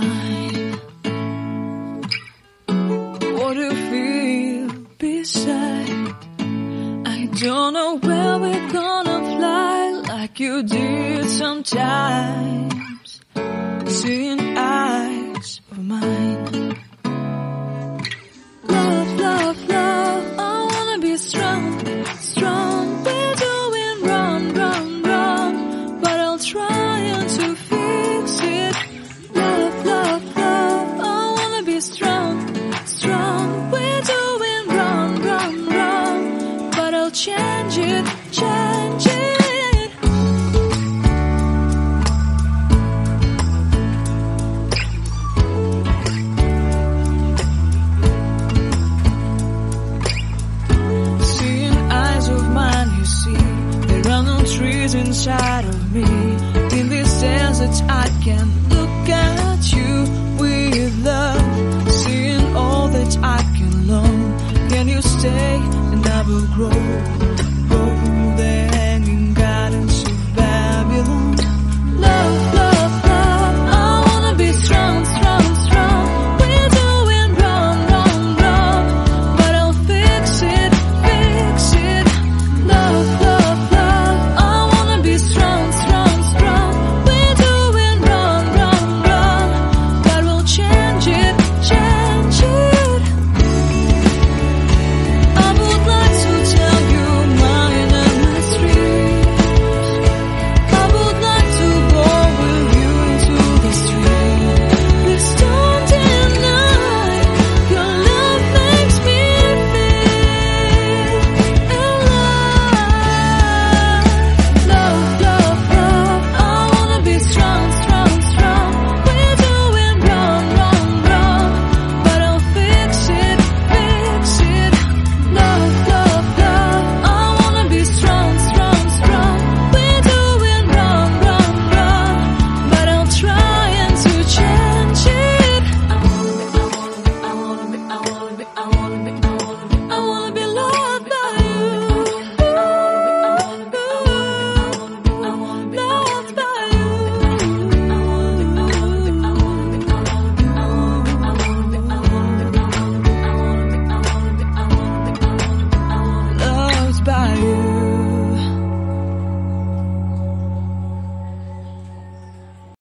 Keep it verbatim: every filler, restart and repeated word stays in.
mine. What do you feel beside? I don't know where we're gonna fly like you did sometimes. Seeing eyes of mine. Love, love, love, I wanna be strong, strong. We're doing wrong, wrong, wrong, but I'll try to fix it. Love, love, love, I wanna be strong, strong. We're doing wrong, wrong, wrong, but I'll change it, change it. Trees inside of me. In this desert I can